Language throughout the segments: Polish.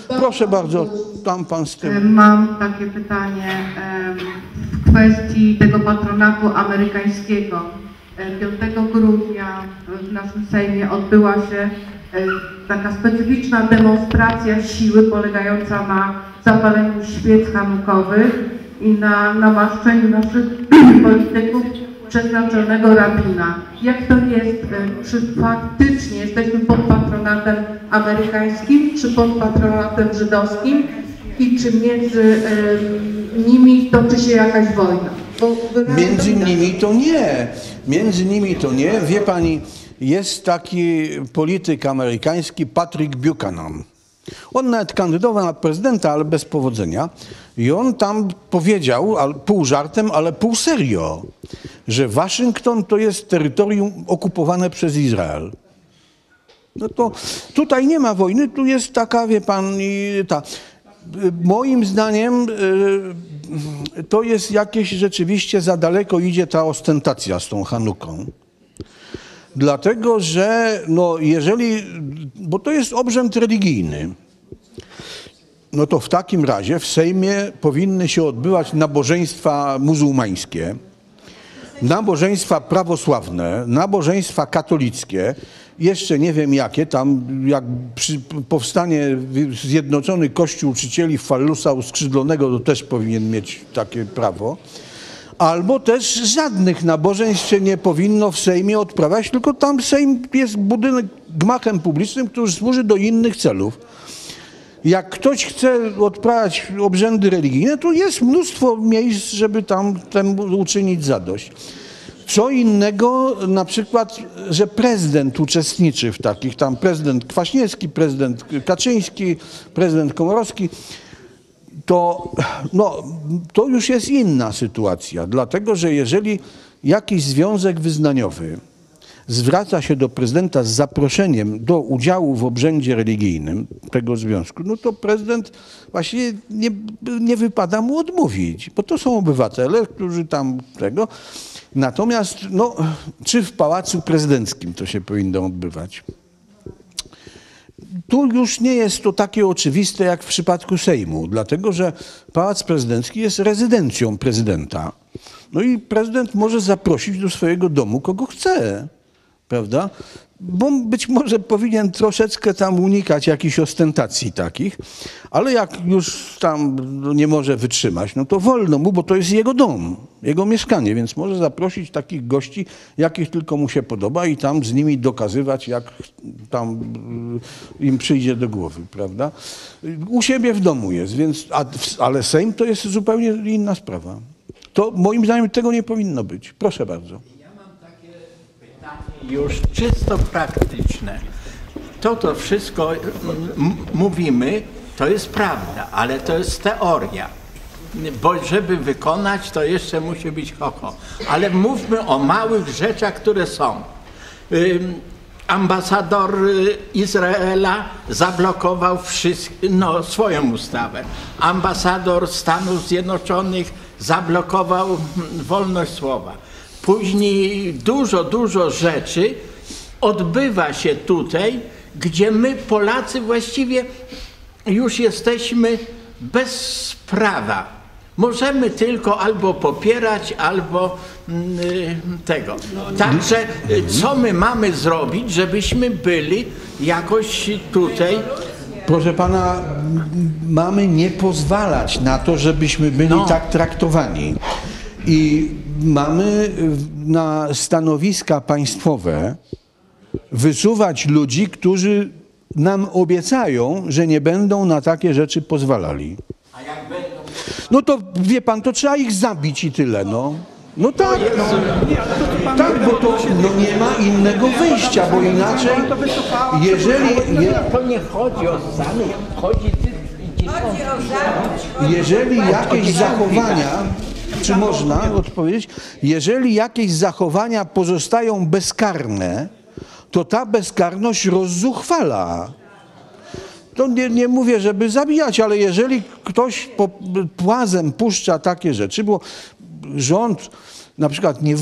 Proszę bardzo, tam pan z tym. Mam takie pytanie w kwestii tego patronatu amerykańskiego. 5 grudnia w naszym Sejmie odbyła się taka specyficzna demonstracja siły polegająca na zapaleniu świec hanukowych i na namaszczeniu naszych polityków przez naczelnego rabina. Jak to jest, czy faktycznie jesteśmy pod patronatem amerykańskim, czy pod patronatem żydowskim i czy między nimi toczy się jakaś wojna? Między nimi to nie. Między nimi to nie. Wie pani, jest taki polityk amerykański Patrick Buchanan. On nawet kandydował na prezydenta, ale bez powodzenia. I on tam powiedział, pół żartem, ale pół serio, że Waszyngton to jest terytorium okupowane przez Izrael. No to tutaj nie ma wojny, tu jest taka, wie pan, moim zdaniem to jest jakieś rzeczywiście za daleko idzie ta ostentacja z tą Hanuką. Dlatego, że no jeżeli, bo to jest obrzęd religijny, no to w takim razie w Sejmie powinny się odbywać nabożeństwa muzułmańskie, nabożeństwa prawosławne, nabożeństwa katolickie, jeszcze nie wiem jakie, tam jak powstanie Zjednoczony Kościół Uczycieli Fallusa Uskrzydlonego, to też powinien mieć takie prawo. Albo też żadnych nabożeństw się nie powinno w Sejmie odprawiać, tylko tam Sejm jest budynek gmachem publicznym, który służy do innych celów. Jak ktoś chce odprawiać obrzędy religijne, to jest mnóstwo miejsc, żeby tam temu uczynić zadość. Co innego na przykład, że prezydent uczestniczy w takich, tam prezydent Kwaśniewski, prezydent Kaczyński, prezydent Komorowski, to, no, to już jest inna sytuacja, dlatego że jeżeli jakiś związek wyznaniowy zwraca się do prezydenta z zaproszeniem do udziału w obrzędzie religijnym tego związku, no to prezydent właściwie nie wypada mu odmówić, bo to są obywatele, którzy tam tego. Natomiast no, czy w Pałacu Prezydenckim to się powinno odbywać? Tu już nie jest to takie oczywiste jak w przypadku Sejmu, dlatego że Pałac Prezydencki jest rezydencją prezydenta. No i prezydent może zaprosić do swojego domu kogo chce, prawda? Bo być może powinien troszeczkę tam unikać jakichś ostentacji takich, ale jak już tam nie może wytrzymać, no to wolno mu, bo to jest jego dom, jego mieszkanie, więc może zaprosić takich gości, jakich tylko mu się podoba i tam z nimi dokazywać, jak tam im przyjdzie do głowy, prawda? U siebie w domu jest, więc, ale Sejm to jest zupełnie inna sprawa. To moim zdaniem tego nie powinno być. Proszę bardzo. Już czysto praktyczne. To wszystko mówimy, to jest prawda, ale to jest teoria. Bo żeby wykonać, to jeszcze musi być ho. Ale mówmy o małych rzeczach, które są. Ambasador Izraela zablokował swoją ustawę. Ambasador Stanów Zjednoczonych zablokował wolność słowa. Później dużo rzeczy odbywa się tutaj, gdzie my Polacy właściwie już jesteśmy bez prawa. Możemy tylko albo popierać, albo tego. Także co my mamy zrobić, żebyśmy byli jakoś tutaj... Proszę pana, mamy nie pozwalać na to, żebyśmy byli tak traktowani. I mamy na stanowiska państwowe wysuwać ludzi, którzy nam obiecają, że nie będą na takie rzeczy pozwalali. A jak będą... No to wie pan, to trzeba ich zabić i tyle, no. No tak, no. Tak, bo to no nie ma innego wyjścia, bo inaczej, jeżeli... To nie chodzi o samych, chodzi jeżeli jakieś zachowania, czy można odpowiedzieć, jeżeli jakieś zachowania pozostają bezkarne, to ta bezkarność rozzuchwala. To nie mówię, żeby zabijać, ale jeżeli ktoś płazem puszcza takie rzeczy, bo rząd, na przykład nie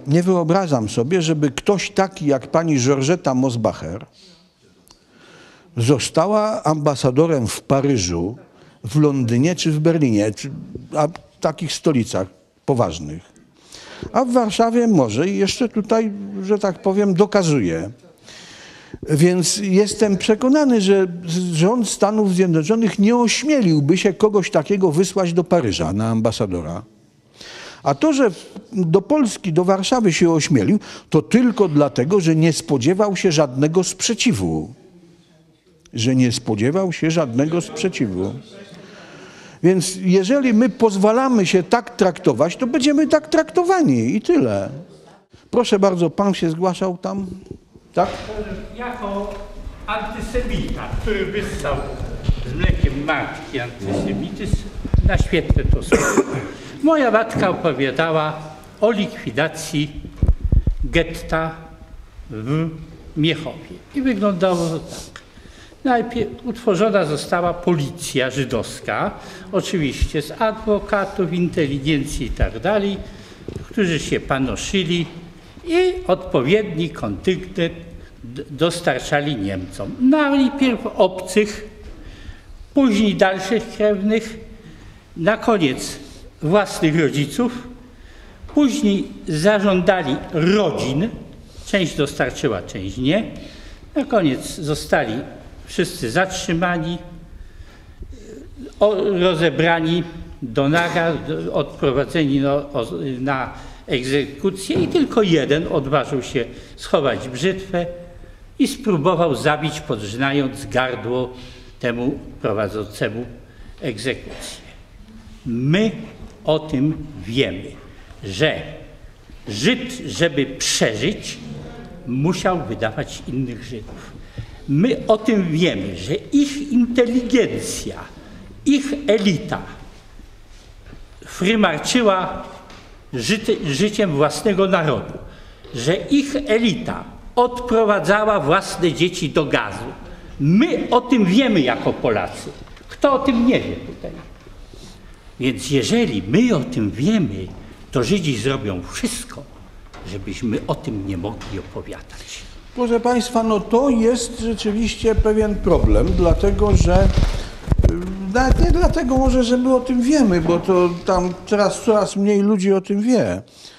wyobrażam sobie, żeby ktoś taki jak pani Georgetta Mosbacher została ambasadorem w Paryżu, w Londynie czy w Berlinie, a takich stolicach poważnych. A w Warszawie może i jeszcze tutaj, że tak powiem, dokazuje. Więc jestem przekonany, że rząd Stanów Zjednoczonych nie ośmieliłby się kogoś takiego wysłać do Paryża na ambasadora. A to, że do Polski, do Warszawy się ośmielił, to tylko dlatego, że nie spodziewał się żadnego sprzeciwu. Że nie spodziewał się żadnego sprzeciwu. Więc jeżeli my pozwalamy się tak traktować, to będziemy tak traktowani i tyle. Proszę bardzo, pan się zgłaszał tam? Tak? Jako antysemita, który wyssał z mlekiem matki antysemityzm, na świetle to słowo. Moja matka opowiadała o likwidacji getta w Miechowie. I wyglądało to tak. Najpierw utworzona została policja żydowska, oczywiście z adwokatów, inteligencji i tak dalej, którzy się panoszyli i odpowiedni kontyngent dostarczali Niemcom. Najpierw obcych, później dalszych krewnych, na koniec własnych rodziców, później zażądali rodzin, część dostarczyła, część nie. Na koniec zostali wszyscy zatrzymani, rozebrani do naga, odprowadzeni na egzekucję i tylko jeden odważył się schować brzytwę i spróbował zabić, podrzynając gardło temu prowadzącemu egzekucję. My o tym wiemy, że Żyd, żeby przeżyć, musiał wydawać innych Żydów. My o tym wiemy, że ich inteligencja, ich elita frymarczyła życiem własnego narodu, że ich elita odprowadzała własne dzieci do gazu. My o tym wiemy jako Polacy. Kto o tym nie wie tutaj? Więc jeżeli my o tym wiemy, to Żydzi zrobią wszystko, żebyśmy o tym nie mogli opowiadać. Proszę państwa, no to jest rzeczywiście pewien problem, dlatego że, nawet nie dlatego może, że my o tym wiemy, bo to tam teraz coraz mniej ludzi o tym wie.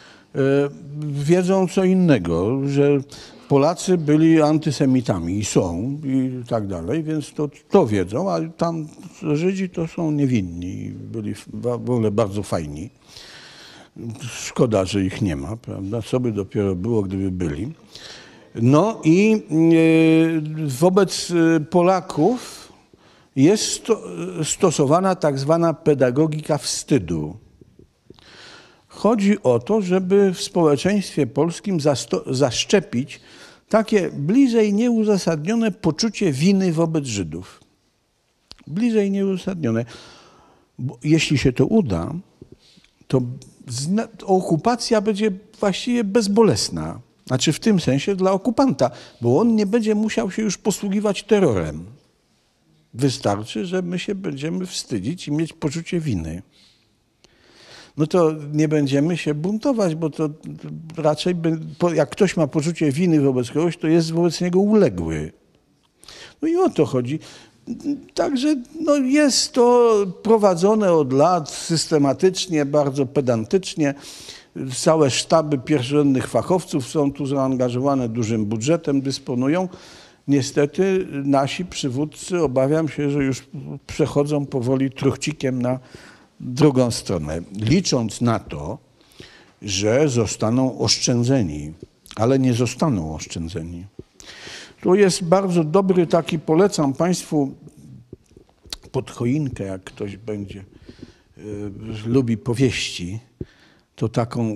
Wiedzą co innego, że Polacy byli antysemitami i są i tak dalej, więc to wiedzą, a tam Żydzi to są niewinni, byli w ogóle bardzo fajni. Szkoda, że ich nie ma, prawda? Co by dopiero było, gdyby byli. No i wobec Polaków jest stosowana tak zwana pedagogika wstydu. Chodzi o to, żeby w społeczeństwie polskim zaszczepić takie bliżej nieuzasadnione poczucie winy wobec Żydów. Bliżej nieuzasadnione. Bo jeśli się to uda, to okupacja będzie właściwie bezbolesna. Znaczy w tym sensie dla okupanta, bo on nie będzie musiał się już posługiwać terrorem. Wystarczy, że my się będziemy wstydzić i mieć poczucie winy. No to nie będziemy się buntować, bo to raczej jak ktoś ma poczucie winy wobec kogoś, to jest wobec niego uległy. No i o to chodzi. Także no jest to prowadzone od lat systematycznie, bardzo pedantycznie. Całe sztaby pierwszorzędnych fachowców są tu zaangażowane, dużym budżetem dysponują. Niestety nasi przywódcy, obawiam się, że już przechodzą powoli truchcikiem na drugą stronę, licząc na to, że zostaną oszczędzeni, ale nie zostaną oszczędzeni. Tu jest bardzo dobry taki, polecam państwu pod choinkę, jak ktoś będzie lubi powieści, to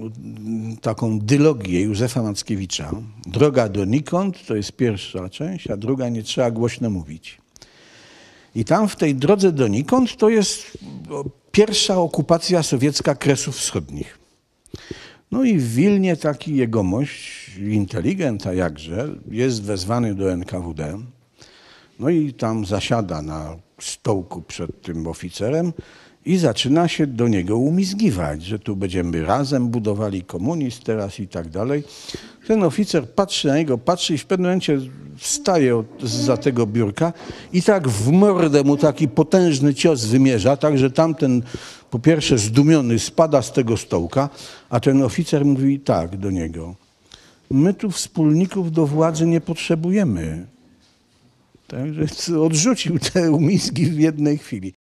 taką dylogię Józefa Mackiewicza. Droga donikąd to jest pierwsza część, a druga nie trzeba głośno mówić. I tam w tej drodze donikąd to jest pierwsza okupacja sowiecka Kresów Wschodnich. No i w Wilnie taki jegomość, inteligent, a jakże, jest wezwany do NKWD. No i tam zasiada na stołku przed tym oficerem I zaczyna się do niego umizgiwać, że tu będziemy razem budowali komunizm teraz i tak dalej. Ten oficer patrzy na niego, patrzy i w pewnym momencie wstaje zza tego biurka i tak w mordę mu taki potężny cios wymierza, tak że tamten po pierwsze zdumiony spada z tego stołka, a ten oficer mówi tak do niego: my tu wspólników do władzy nie potrzebujemy. Także odrzucił te umizgi w jednej chwili.